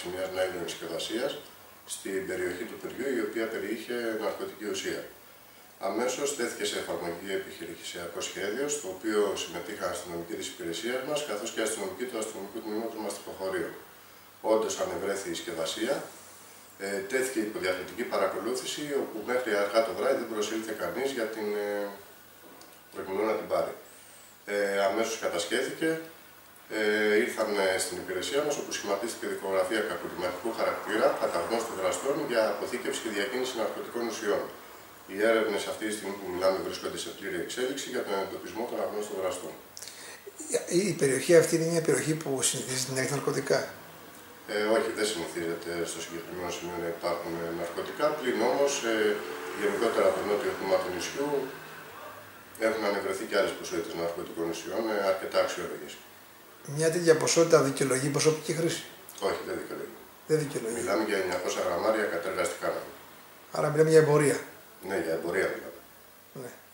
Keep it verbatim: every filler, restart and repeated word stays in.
μιας νάιλον συσκευασίας στην περιοχή του παιδιού, η οποία περιείχε ναρκωτική ουσία. Αμέσως τέθηκε σε εφαρμογή επιχειρησιακό σχέδιο, στο οποίο συμμετείχαν αστυνομικοί της υπηρεσίας μας, καθώς και αστυνομικοί του αστυνομικού τμήματος μας τυποχωρίου. Όντως ανεβρέθη η συσκευασία, ε, τέθηκε υπό διακριτική παρακολούθηση, όπου μέχρι αργά το βράδυ δεν προσήλθε κανείς για την ε, προκειμένου να την πάρει. Ε, αμέσως κατασχέθηκε, ε, ήρθαν στην υπηρεσία μας, όπου σχηματίστηκε δικογραφία κακουργηματικού χαρακτήρα κατά γνώστου δραστών για αποθήκευση και διακίνηση ναρκωτικών ουσιών. Οι έρευνες αυτή τη στιγμή που μιλάμε βρίσκονται σε πλήρη εξέλιξη για τον εντοπισμό των αγνώστων δραστών. Η περιοχή αυτή είναι μια περιοχή που συνηθίζεται να έχει ναρκωτικά. Ε, όχι, δεν συνηθίζεται στο συγκεκριμένο σημείο να υπάρχουν ναρκωτικά. Πλην όμως, ε, γενικότερα από το νότιο τμήμα του νησιού έχουν ανεβρεθεί και άλλες ποσότητες ναρκωτικών ουσιών, ε, αρκετά αξιόλογες. Μια τέτοια ποσότητα δικαιολογεί προσωπική χρήση? Όχι, δεν δικαιολογεί. Δεν δικαιολογεί. Μιλάμε για εννιακόσια γραμμάρια κατεργαστικά. Άρα μιλάμε για εμπορία. Ναι, για εμπορία δηλαδή. Ναι.